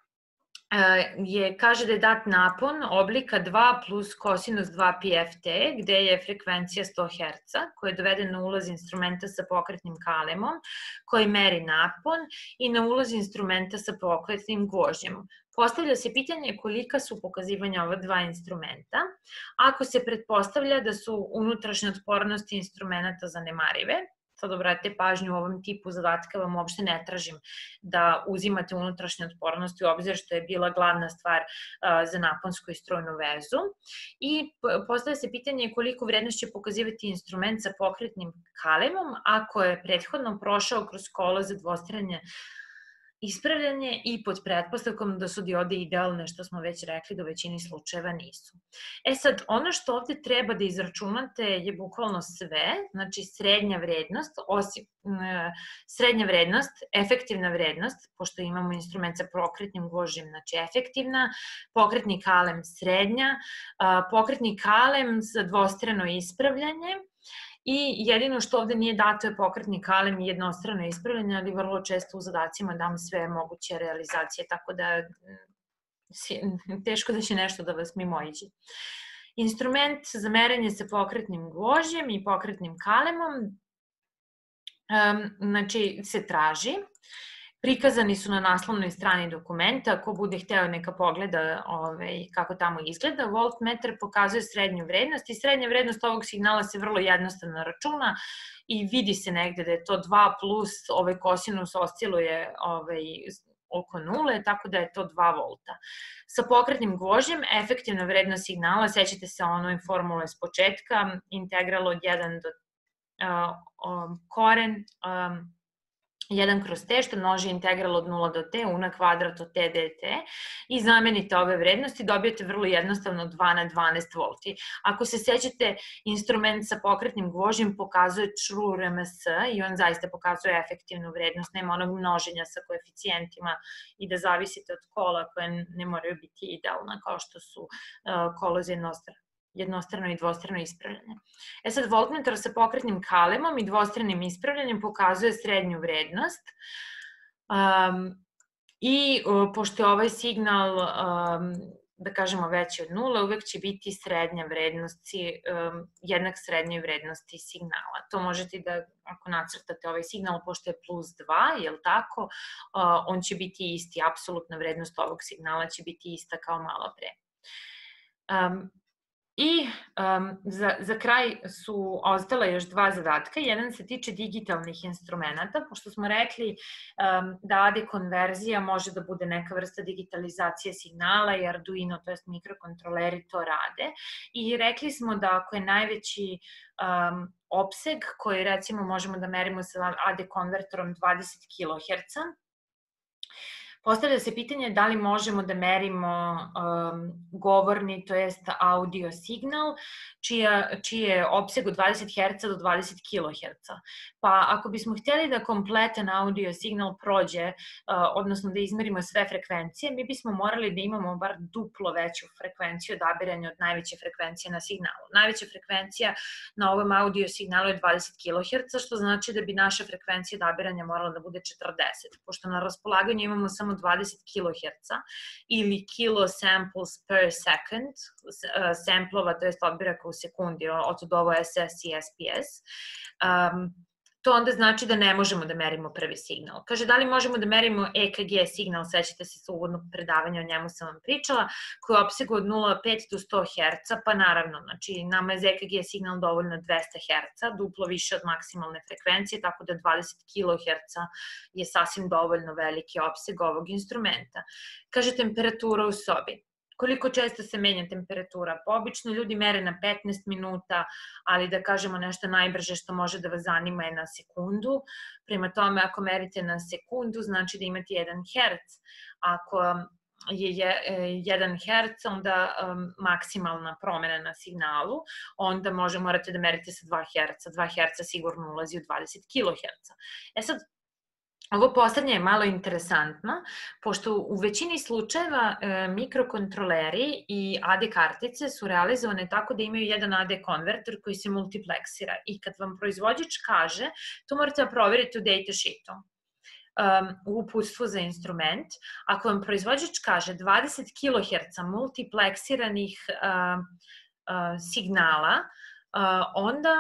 je, kaže da je dat napon oblika dva plus kosinus dva pi ef te, gde je frekvencija sto herca, koja je dovedena na ulaz instrumenta sa pokretnim kalemom, koji meri napon i na ulaz instrumenta sa pokretnim gvožđem. Postavlja se pitanje kolika su pokazivanja ova dva instrumenta, ako se pretpostavlja da su unutrašnje otpornosti instrumenta zanemarive. Sad obratite pažnju, u ovom tipu zadatka vam uopšte ne tražim da uzimate unutrašnje otpornosti u obzir, što je bila glavna stvar za naponsku i strujnu vezu. I postavlja se pitanje koliko vrednost će pokazivati instrument sa pokretnim kalemom ako je prethodno prošao kroz kolo za dvostrane ispravljanje i pod pretpostavkom da su diode idealne, što smo već rekli da u većini slučajeva nisu. E sad, ono što ovde treba da izračunate je bukvalno sve, znači srednja vrednost, osim srednja vrednost, efektivna vrednost, pošto imamo instrument sa pokretnim gvožđem, znači efektivna, pokretni kalem srednja, pokretni kalem za dvostrano ispravljanje, i jedino što ovde nije dato je pokretni kalem i jednostrano ispravljanje, ali vrlo često u zadacima dam sve moguće realizacije, tako da teško da će nešto da vas mimoiđe. Instrument za merenje sa pokretnim gvožđem i pokretnim kalemom znači se traži. Prikazani su na naslovnoj strani dokumenta, ako bude hteo neka pogleda kako tamo izgleda. Voltmetar pokazuje srednju vrednost i srednja vrednost ovog signala se vrlo jednostavno računa i vidi se negde da je to dva plus, ovaj kosinus osciluje oko nule, tako da je to dva volta. Sa pokretnim gvožđem, efektivna vrednost signala, sećate se onoj formule s početka, integral od jedan do koren, jedan kroz t, što množi integral od nula do t, u na kvadrat od t dt, i zamenite ove vrednosti, dobijete vrlo jednostavno dva na dvanaest volti. Ako se sećate, instrument sa pokretnim gvožđem pokazuje true R M S i on zaista pokazuje efektivnu vrednost, nema onog množenja sa koeficijentima i da zavisite od kola koje ne moraju biti idealna, kao što su kolo za jednostrano jednostrano i dvostrano ispravljanje. E sad, voltmetar sa pokretnim kalemom i dvostranim ispravljanjem pokazuje srednju vrednost. Um, I uh, pošto je ovaj signal, um, da kažemo, veći od nula, uvek će biti srednja vrednost, um, jednak srednjoj vrednosti signala. To možete da, ako nacrtate ovaj signal, pošto je plus dva, je li tako, uh, on će biti isti, apsolutna vrednost ovog signala će biti ista kao malo pre. Um, I um, za, za kraj su ostala još dva zadatka. Jedan se tiče digitalnih instrumenta, pošto smo rekli um, da A D konverzija može da bude neka vrsta digitalizacije signala i Arduino, to jest mikrokontroleri, to rade. I rekli smo da ako je najveći um, opseg koji recimo možemo da merimo sa A D konvertorom dvadeset kiloherca, postavlja se pitanje da li možemo da merimo um, govorni, to jest audio signal, čija, čiji je opseg od dvadeset herca do dvadeset kiloherca. Pa ako bismo htjeli da kompletan audio signal prođe, uh, odnosno da izmerimo sve frekvencije, mi bismo morali da imamo bar duplo veću frekvenciju odabiranja od najveće frekvencije na signalu. Najveća frekvencija na ovom audio signalu je dvadeset kiloherca, što znači da bi naša frekvencija odabiranja morala da bude četrdeset, pošto na raspolaganju imamo samo dvadeset kiloherca ili kilo samples per second, samplova, to je odbiraka u sekundi, od ovo S S i S P S. Um, to onda znači da ne možemo da merimo prvi signal. Kaže, da li možemo da merimo E K G signal, sećate se sa uvodnog predavanja, o njemu sam vam pričala, koji je opsegu od nula zarez pet do sto herca, pa naravno, znači nama je za E K G signal dovoljno dvesta herca, duplo više od maksimalne frekvencije, tako da dvadeset kiloherca je sasvim dovoljno veliki opseg ovog instrumenta. Kaže, temperatura u sobi. Koliko često se menja temperatura? Pa obično ljudi mere na petnaest minuta, ali da kažemo nešto najbrže što može da vas zanima je na sekundu. Prema tome, ako merite na sekundu, znači da imate jedan herc. Ako je jedan herc, onda um, maksimalna promena na signalu, onda može, morate da merite sa dva herca. dva herca sigurno ulazi u dvadeset kiloherca. E sad, ovo poslednje je malo interesantno, pošto u većini slučajeva e, mikrokontroleri i A D kartice su realizovane tako da imaju jedan A D konverter koji se multipleksira i kad vam proizvođač kaže, to morate da proverite u datasheetu, um, u uputstvu za instrument, ako vam proizvođač kaže dvadeset kiloherca multipleksiranih uh, uh, signala, uh, onda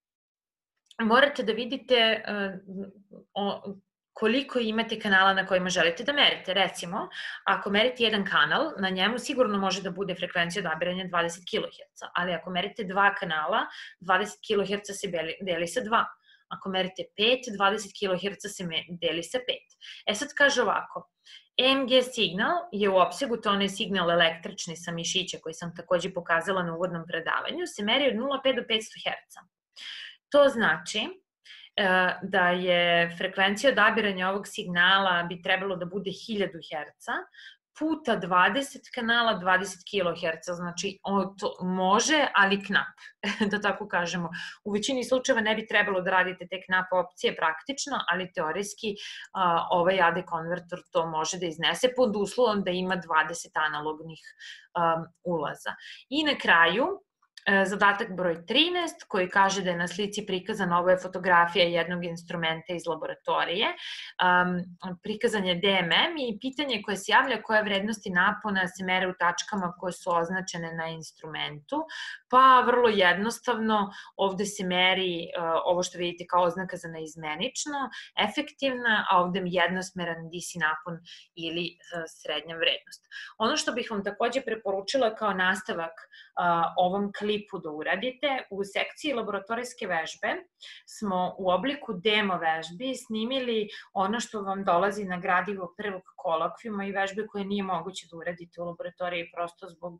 morate da vidite uh, o, koliko imate kanala na kojima želite da merite. Recimo, ako merite jedan kanal, na njemu sigurno može da bude frekvencija odabiranja dvadeset kiloherca, ali ako merite dva kanala, dvadeset kiloherca se deli sa dva. Ako merite pet, dvadeset kiloherca se deli sa pet. E sad kaže ovako, E M G signal je u opsegu, to onaj signal električni sa mišića koji sam takođe pokazala na uvodnom predavanju, se meri od nula zarez pet do petsto herca. To znači da je frekvencija odabiranja ovog signala bi trebalo da bude hiljadu herca, puta dvadeset kanala, dvadeset kiloherca, znači to može, ali knap, da tako kažemo. U većini slučajeva ne bi trebalo da radite te knap opcije praktično, ali teorijski ovaj A D konvertor to može da iznese pod uslovom da ima dvadeset analognih ulaza. I na kraju, zadatak broj trinaest, koji kaže da je na slici prikazana, ovo je fotografija jednog instrumenta iz laboratorije, um, prikazan je D M M i pitanje koje se javlja koje vrednosti napona se mere u tačkama koje su označene na instrumentu, pa vrlo jednostavno ovde se meri uh, ovo što vidite kao oznaka za neizmenično, efektivna, a ovde jednosmeran D C napon ili uh, srednja vrednost. Ono što bih vam takođe preporučila kao nastavak uh, ovom klipu da uradite, u sekciji laboratorijske vežbe smo u obliku demo vežbi snimili ono što vam dolazi na gradivo prvog kolokvijuma i vežbe koje nije moguće da uradite u laboratoriji prosto zbog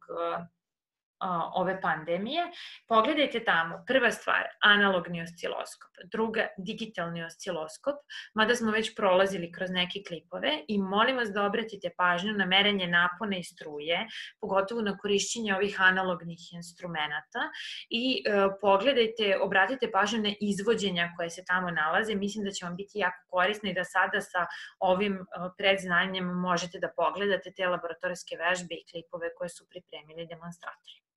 ove pandemije. Pogledajte tamo, prva stvar, analogni osciloskop, druga, digitalni osciloskop, mada smo već prolazili kroz neke klipove i molim vas da obratite pažnju na merenje napona i struje, pogotovo na korišćenje ovih analognih instrumenta i e, pogledajte, obratite pažnju na izvođenja koje se tamo nalaze, mislim da će vam biti jako korisno i da sada sa ovim predznanjem možete da pogledate te laboratorijske vežbe i klipove koje su pripremili demonstratori.